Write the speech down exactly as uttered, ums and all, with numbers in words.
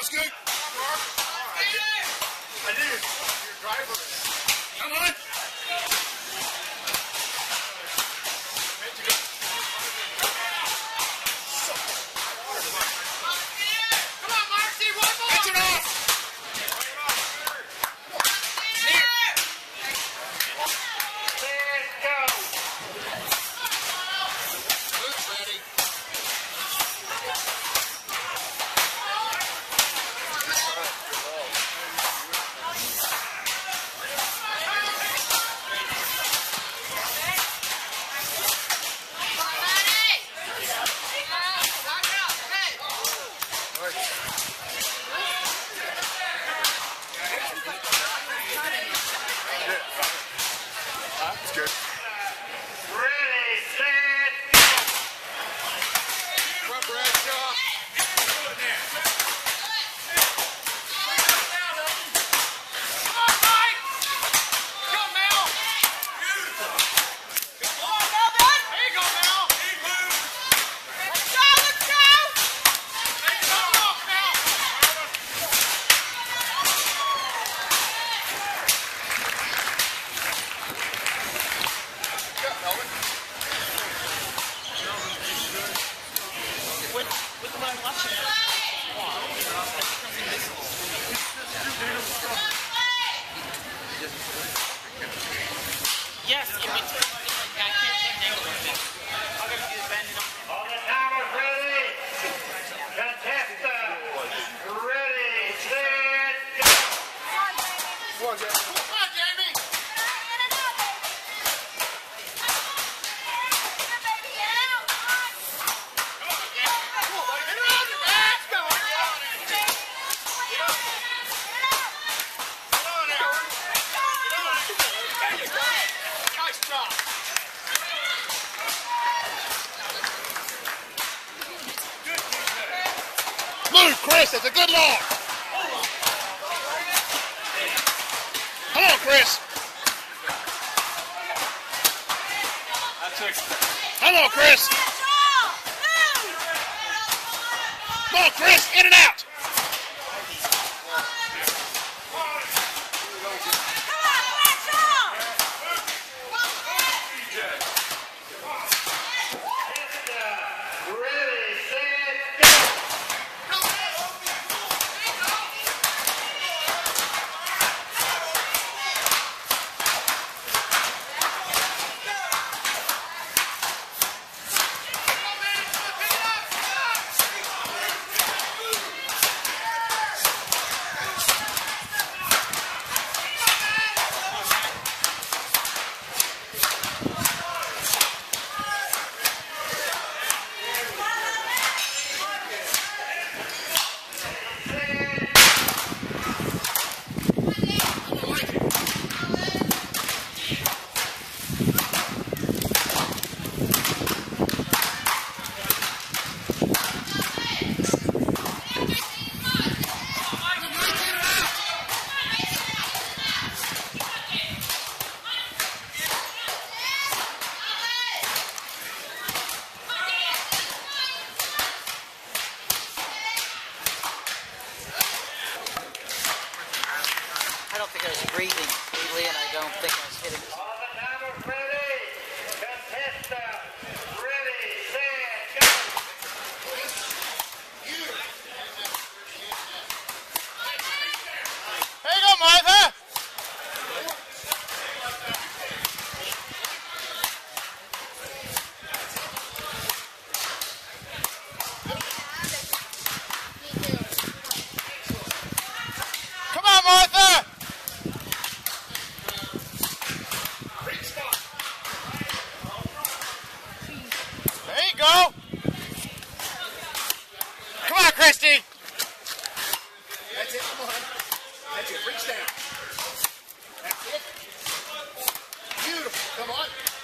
on, Scoot. I did. Your driver. Come on. Come on, Marcy, one more. Catch it off. Here. Let's go. Who's ready? That's good. Ready, set, go! Come on, Bradshaw. Come on, Mike! Go, Mel! Come on, Melvin! There you go, Mel! Let's go, let's go! Come on, Mel! With, with my watching it. Yes, if it's like I can't change angle with it. I'll go to the bend it up. All the towers ready! Contestant! Ready, set, go! Come on, Jamie. Come on, Jamie! Move, Chris, that's a good lock. Come on, Chris. Come on, Chris. Come on, Chris, in and out. I don't think I was breathing freely, and I don't think I was hitting. All the timers ready. Contestant, ready, set, go. There you go, Martha. Come on, Martha. There you go. Come on, Christy. That's it. Come on. That's it. Reach down. That's it. Beautiful. Come on.